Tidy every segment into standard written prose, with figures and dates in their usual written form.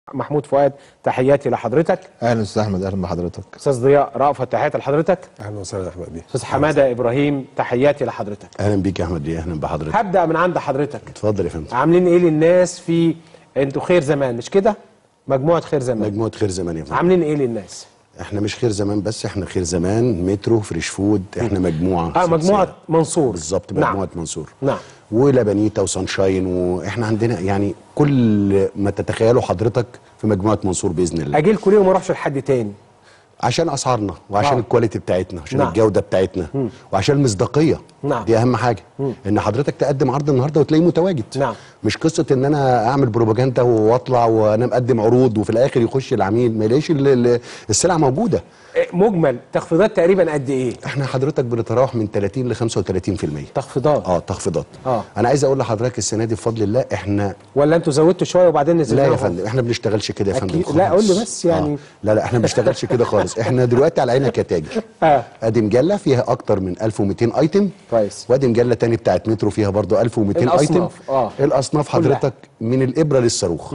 محمود فؤاد، تحياتي لحضرتك. اهلا استاذ احمد، اهلا بحضرتك. استاذ ضياء رأفت، تحياتي لحضرتك. اهلا وسهلا يا احمد بيه. استاذ حماده ابراهيم، تحياتي لحضرتك. اهلا بيك يا احمد بيه، اهلا بحضرتك. هبدا من عند حضرتك. اتفضل يا فندم. عاملين ايه للناس في انتوا خير زمان مش كده؟ مجموعه خير زمان. مجموعه خير زمان يا فندم. عاملين ايه للناس؟ احنا مش خير زمان بس، احنا خير زمان، مترو، فريش فود، احنا مجموعه مجموعه منصور. بالظبط، نعم. مجموعه منصور. نعم. ولبنيتا وسانشاين، واحنا عندنا يعني كل ما تتخيله حضرتك في مجموعه منصور باذن الله. اجيلكوا ليه وما اروحش لحد تاني؟ عشان اسعارنا، وعشان الكواليتي بتاعتنا، عشان نعم. الجوده بتاعتنا، وعشان المصداقيه. نعم. دي اهم حاجه. ان حضرتك تقدم عرض النهارده وتلاقيه متواجد. نعم. مش قصه ان انا اعمل بروباجندا واطلع وانا مقدم عروض وفي الاخر يخش العميل ما يلاقيش السلعه موجوده. مجمل تخفيضات تقريبا قد ايه؟ احنا حضرتك بنتراوح من 30 ل 35%. تخفيضات. تخفيضات. انا عايز اقول لحضرتك السنه دي بفضل الله احنا ولا انتوا زودتوا شويه وبعدين نزلنا؟ لا يا فندم، احنا ما بنشتغلش كده يا فندم خالص. لا قول لي بس يعني. لا احنا ما بنشتغلش كده خالص. احنا دلوقتي على عينك يا تاجر. ادي مجله فيها اكتر من 1200 ايتم. كويس. وادي مجله تاني بتاعت مترو فيها برضو 1200 ايتم. الاصناف حضرتك من الابره للصاروخ.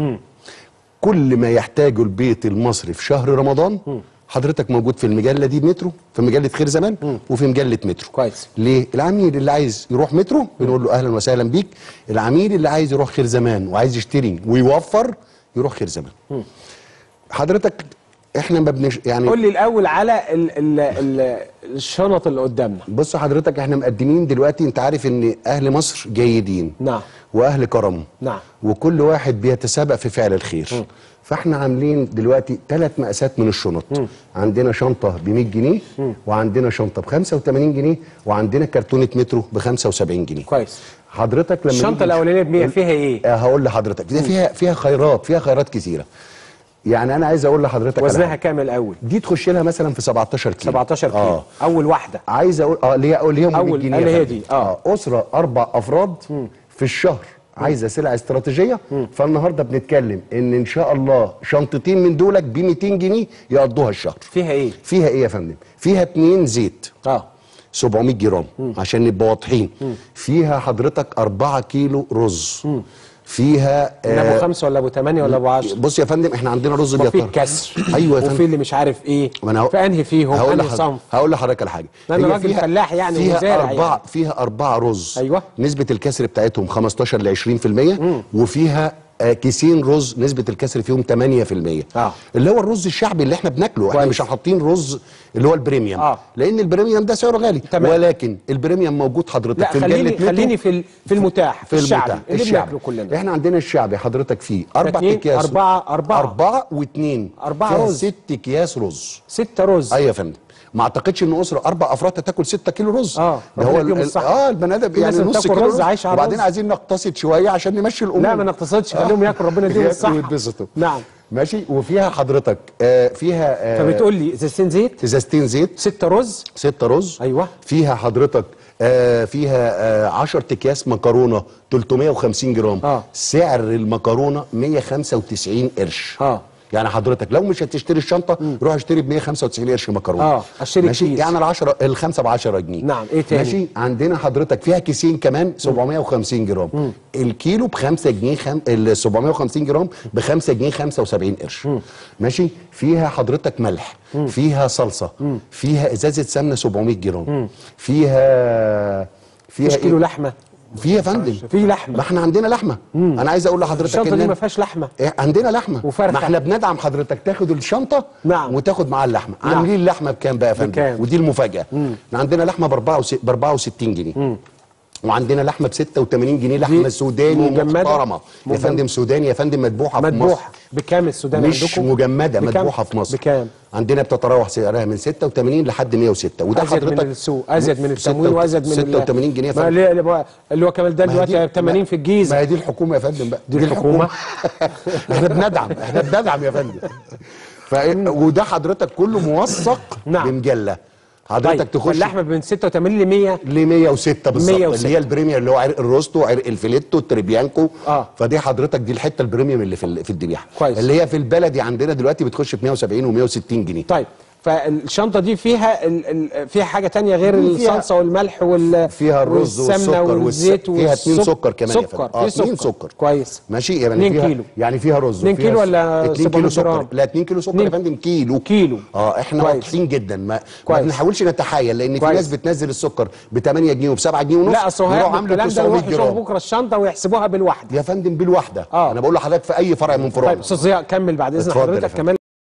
كل ما يحتاجه البيت المصري في شهر رمضان حضرتك موجود في المجله دي مترو، في مجله خير زمان وفي مجله مترو. كويس. ليه؟ العميل اللي عايز يروح مترو بنقول له اهلا وسهلا بيك، العميل اللي عايز يروح خير زمان وعايز يشتري ويوفر يروح خير زمان. حضرتك احنا ما يعني قول لي الاول على الشنط اللي قدامنا. بص حضرتك، احنا مقدمين دلوقتي، انت عارف ان اهل مصر جيدين. نعم. واهل كرم. نعم. وكل واحد بيتسابق في فعل الخير. فاحنا عاملين دلوقتي 3 مقاسات من الشنط. عندنا شنطه ب 100 جنيه، وعندنا شنطه ب 85 جنيه، وعندنا كرتونه مترو ب 75 جنيه. كويس. حضرتك لما الشنطه الاولانيه ب 100 فيها ايه؟ هقول لحضرتك، فيها خيرات كثيره. يعني انا عايز اقول لحضرتك وزنها كام الاول؟ دي تخش لها مثلا في 17 كيلو. 17 كيلو. اول واحده. عايز اقول اللي هي 100 جنيه. اللي هي دي اسره 4 افراد في الشهر عايزه سلعه استراتيجيه. فالنهارده بنتكلم ان شاء الله شنطتين من دولك ب 200 جنيه يقضوها الشهر. فيها ايه؟ فيها ايه يا فندم؟ فيها 2 زيت 700 جرام عشان نبقى واضحين. فيها حضرتك 4 كيلو رز. فيها ابو 5 ولا ابو 8 ولا ابو 10؟ بص يا فندم، احنا عندنا رز بيطر. وفي كسر. ايوه يا فندم. وفي اللي مش عارف ايه. في انهي فيهم؟ انهي صنف؟ هقول لحضرتك على حاجه. انا راجل فلاح يعني ومزارع يعني. فيها 4 رز. ايوه. نسبه الكسر بتاعتهم 15 ل 20%. وفيها كيسين رز نسبه الكسر فيهم 8%. اللي هو الرز الشعبي اللي احنا بناكله. احنا مش حاطين رز اللي هو البريميوم. لان البريميوم ده سعره غالي. ولكن البريميوم موجود حضرتك لا، في خليني في المتاح، في الشعبي اللي بناكله كلنا. احنا عندنا الشعبي حضرتك فيه 4 اكياس. 4 و2 4 رز. 6 اكياس رز. 6 رز. ايوه يا فندم. ما اعتقدش ان اسره 4 افراد تاكل 6 كيلو رز. ده هو البني ادم يعني نص كيلو رز عايش على وبعدين عايزين نقتصد شويه عشان نمشي الامور. لا ما نقتصدش، خليهم ياكلوا، ربنا يديهم الصحه ويتبسطوا. نعم. ماشي. وفيها حضرتك فيها فبتقول لي ازازتين زيت 6 رز 6 رز. ايوه. فيها حضرتك فيها 10 اكياس مكرونه 350 جرام. سعر المكرونه 195 قرش. يعني حضرتك لو مش هتشتري الشنطه روح اشتري ب 195 قرش مكرونه. اشتري ماشي كيس. يعني الخمسه ب 10 جنيه. نعم. ايه تاني؟ ماشي. عندنا حضرتك فيها كيسين كمان 750 جرام. الكيلو ب 5 جنيه ال 750 جرام ب 5 جنيه 75 قرش. ماشي. فيها حضرتك ملح. فيها صلصه. فيها ازازه سمنه 700 جرام. فيها كيلو لحمه. في يا فندم. في لحمه. ما احنا عندنا لحمه. انا عايز اقول لحضرتك الشنطه دي ما فيهاش لحمه. عندنا لحمه وفرخه. ما احنا بندعم حضرتك تاخد الشنطه. نعم. وتاخد معاها اللحمه. عاملين اللحمه بكام بقى يا فندم؟ ودي المفاجاه. عندنا لحمه ب 64 جنيه. وعندنا لحمه ب 86 جنيه، لحمه سوداني محترمه يا فندم. سوداني يا فندم، مذبوحه في مصر. بكام السوداني عندكم؟ مش مجمده، مذبوحه في مصر. بكام؟ عندنا بتتراوح سعرها من 86 لحد 106. وده أزيد حضرتك من السوق، ازيد من التموين، وازيد من 86 جنيه يا فندم. اللي هو كمال ده دلوقتي 80 في الجيزه. ما هي دي الحكومه يا فندم بقى. دي الحكومه. احنا بندعم يا فندم. وده حضرتك كله موثق بمجله. حضرتك تخش اللحمه من 86 ل 100 ل 106 بالظبط، اللي هي البريميوم اللي هو عرق الروستو وعرق الفيليتو التريبيانكو. فدي حضرتك دي الحته البريميوم اللي في الذبيحه، كويس. اللي هي في البلدي عندنا دلوقتي بتخش ب 170 و160 جنيه. طيب فالشنطه دي فيها حاجه تانية غير فيها الصلصه والملح فيها الرز والسمنه والسكر والزيت فيها 2 سكر كمان يا سكر فندم. في 2 سكر كويس ماشي. يعني 2 فيها كيلو يعني فيها رز 2 كيلو ولا 2 كيلو 700 سكر؟ جرام؟ لا 2 كيلو سكر يا فندم. كيلو كويس. احنا واضحين جدا، ما بنحاولش نتحايل، لان في كويس. ناس بتنزل السكر ب 8 جنيه وب 7 جنيه ونص. لا اصل هياخدوا الكلام ده 900 ويروحوا يشوفوا جرام بكره الشنطه ويحسبوها بالواحده يا فندم بالواحده. آه. انا بقول لحضرتك في اي فرع من فروعنا. طيب استاذ ضياء كمل بعد اذن اتفضل يا حضرتك فندم. كمان.